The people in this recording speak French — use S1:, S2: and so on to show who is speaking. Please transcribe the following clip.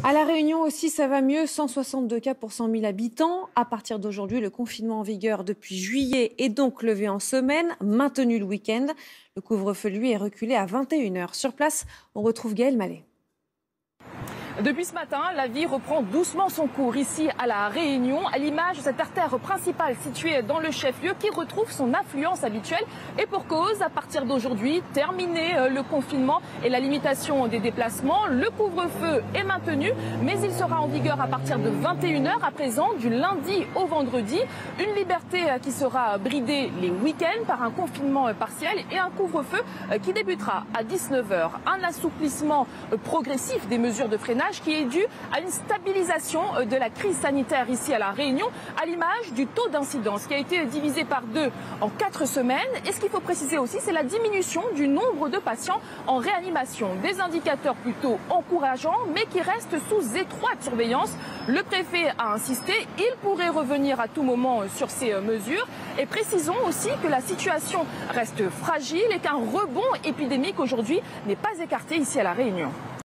S1: À La Réunion aussi, ça va mieux, 162 cas pour 100 000 habitants. À partir d'aujourd'hui, le confinement en vigueur depuis juillet est donc levé en semaine, maintenu le week-end. Le couvre-feu, lui, est reculé à 21h. Sur place, on retrouve Gaël Mallet.
S2: Depuis ce matin, la vie reprend doucement son cours ici à La Réunion, à l'image de cette artère principale située dans le chef-lieu qui retrouve son affluence habituelle. Et pour cause, à partir d'aujourd'hui, terminé le confinement et la limitation des déplacements, le couvre-feu est maintenu, mais il sera en vigueur à partir de 21h à présent, du lundi au vendredi. Une liberté qui sera bridée les week-ends par un confinement partiel et un couvre-feu qui débutera à 19h. Un assouplissement progressif des mesures de freinage qui est dû à une stabilisation de la crise sanitaire ici à La Réunion, à l'image du taux d'incidence qui a été divisé par 2 en 4 semaines. Et ce qu'il faut préciser aussi, c'est la diminution du nombre de patients en réanimation. Des indicateurs plutôt encourageants, mais qui restent sous étroite surveillance. Le préfet a insisté, il pourrait revenir à tout moment sur ces mesures. Et précisons aussi que la situation reste fragile et qu'un rebond épidémique aujourd'hui n'est pas écarté ici à La Réunion.